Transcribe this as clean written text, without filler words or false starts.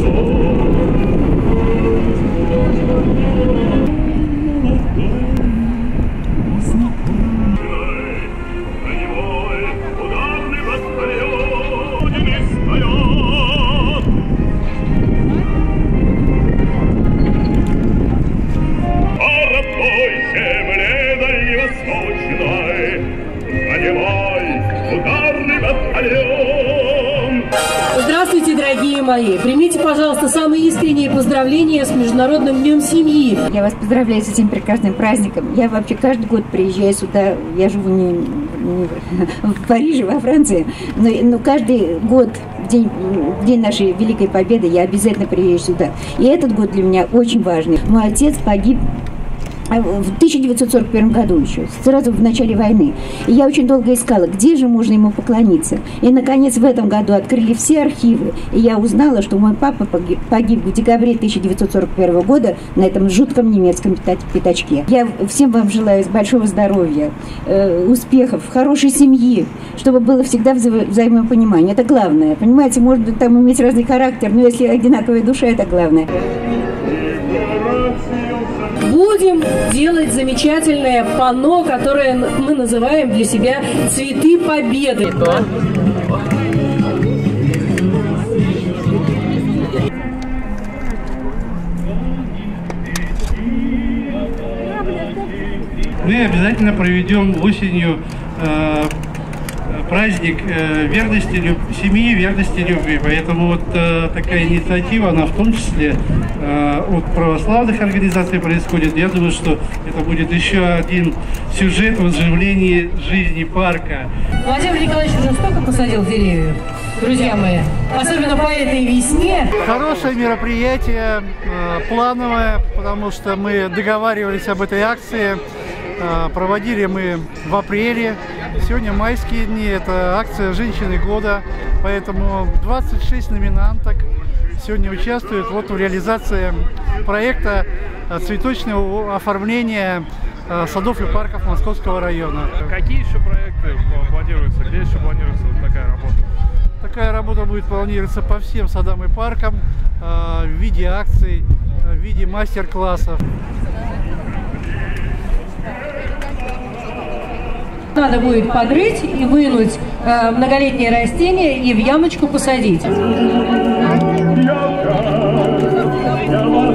Здравствуйте, дорогие мои! Примите, пожалуйста, самые искренние поздравления с Международным днем семьи. Я вас поздравляю с этим прекрасным праздником. Я вообще каждый год приезжаю сюда. Я живу не в Париже, во Франции. Но каждый год, в день нашей Великой Победы, я обязательно приезжаю сюда. И этот год для меня очень важный. Мой отец погиб в 1941 году еще, сразу в начале войны. И я очень долго искала, где же можно ему поклониться. И, наконец, в этом году открыли все архивы. И я узнала, что мой папа погиб в декабре 1941 года на этом жутком немецком пятачке. Я всем вам желаю большого здоровья, успехов, хорошей семьи, чтобы было всегда взаимопонимание. Это главное. Понимаете, можно там иметь разный характер, но если одинаковая душа, это главное. Будем делать замечательное панно, которое мы называем для себя «Цветы Победы». Мы обязательно проведем осенью праздник верности семьи, верности любви. Поэтому вот такая инициатива, она в том числе от православных организаций происходит. Я думаю, что это будет еще один сюжет в оживлении жизни парка. Владимир Николаевич уже столько посадил деревьев, друзья мои, особенно по этой весне. Хорошее мероприятие, плановое, потому что мы договаривались об этой акции. Проводили мы в апреле, сегодня майские дни, это акция «Женщины года», поэтому 26 номинанток сегодня участвуют в реализации проекта цветочного оформления садов и парков Московского района. Какие еще проекты планируются, где еще планируется такая работа? Такая работа будет планироваться по всем садам и паркам в виде акций, в виде мастер-классов. Надо будет подрыть и вынуть многолетние растения и в ямочку посадить.